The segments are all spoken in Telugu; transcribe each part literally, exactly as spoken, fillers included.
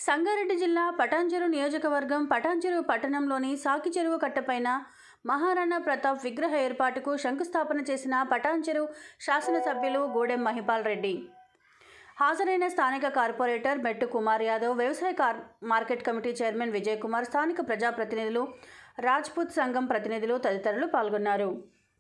సంగారెడ్డి జిల్లా పటాన్చెరు నియోజకవర్గం పటాన్చెరు పట్టణంలోని సాకి చెరువు కట్టపైన మహారాణా ప్రతాప్ విగ్రహ ఏర్పాటుకు శంకుస్థాపన చేసిన పటాన్చెరు శాసనసభ్యులు గూడెం మహిపాల్ రెడ్డి. హాజరైన స్థానిక కార్పొరేటర్ మెట్టు కుమార్ యాదవ్, వ్యవసాయ market committee chairman Vijay Kumar, స్థానిక ప్రజాప్రతినిధులు, రాజ్పుత్ సంఘం ప్రతినిధులు తదితరులు పాల్గొన్నారు.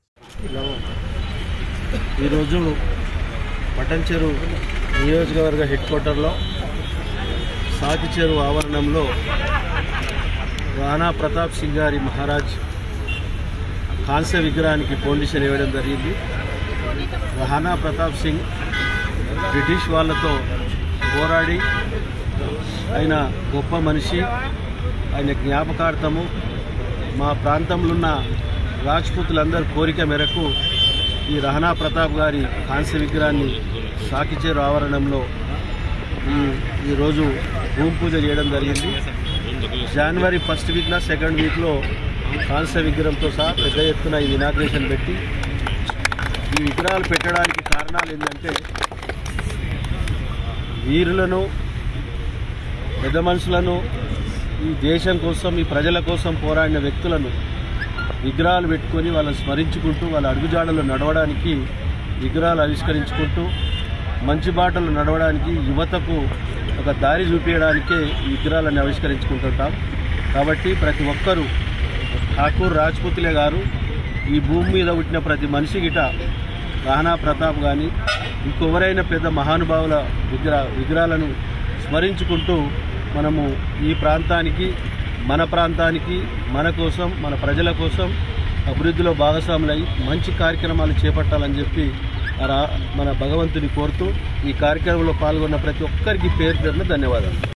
ఈరోజు పటాన్చెరు నియోజకవర్గ హెడ్ క్వార్టర్లో సాకి చెరువు ఆవరణంలో రాణా ప్రతాప్ సింగ్ గారి మహారాజ్ కాంస్య విగ్రహానికి ఫౌండేషన్ ఇవ్వడం జరిగింది. రాణా ప్రతాప్ సింగ్ బ్రిటిష్ వాళ్ళతో పోరాడి ఆయన గొప్ప మనిషి. ఆయన జ్ఞాపకార్థము మా ప్రాంతంలో ఉన్న రాజ్పుతులందరి కోరిక మేరకు ఈ రాణా ప్రతాప్ గారి కాంస్య విగ్రహాన్ని సాకి చెరువు ఆవరణంలో ఈ ఈరోజు భూమి పూజ చేయడం జరిగింది. జనవరి ఫస్ట్ వీక్లో సెకండ్ వీక్లో కాంస్య విగ్రహంతో సహా పెద్ద ఎత్తున ఈ ఇనాగ్రేషన్ పెట్టి ఈ విగ్రహాలు పెట్టడానికి కారణాలు ఏంటంటే వీరులను, పెద్ద మనుషులను, ఈ దేశం కోసం, ఈ ప్రజల కోసం పోరాడిన వ్యక్తులను విగ్రహాలు పెట్టుకొని వాళ్ళని స్మరించుకుంటూ వాళ్ళ అడుగుజాడలు నడవడానికి విగ్రహాలు ఆవిష్కరించుకుంటూ మంచి బాటలు నడవడానికి యువతకు ఒక దారి చూపించడానికే ఈ విగ్రహాలను ఆవిష్కరించుకుంటుంటాం. కాబట్టి ప్రతి ఒక్కరూ ఠాకూర్ రాజ్పుతులే గారు ఈ భూమి మీద పుట్టిన ప్రతి మనిషి గిట రాణా ప్రతాప్ కానీ ఇంకెవరైనా పెద్ద మహానుభావుల విగ్రహ విగ్రహాలను స్మరించుకుంటూ మనము ఈ ప్రాంతానికి, మన ప్రాంతానికి, మన కోసం, మన ప్రజల కోసం అభివృద్ధిలో భాగస్వాములై మంచి కార్యక్రమాలు చేపట్టాలని చెప్పి మన భగవంతుని కోరుతూ ఈ కార్యక్రమంలో పాల్గొన్న ప్రతి ఒక్కరికి పేరు పేరున ధన్యవాదాలు.